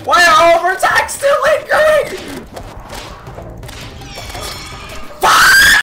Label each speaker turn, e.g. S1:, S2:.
S1: Why are all of our attacks still linked?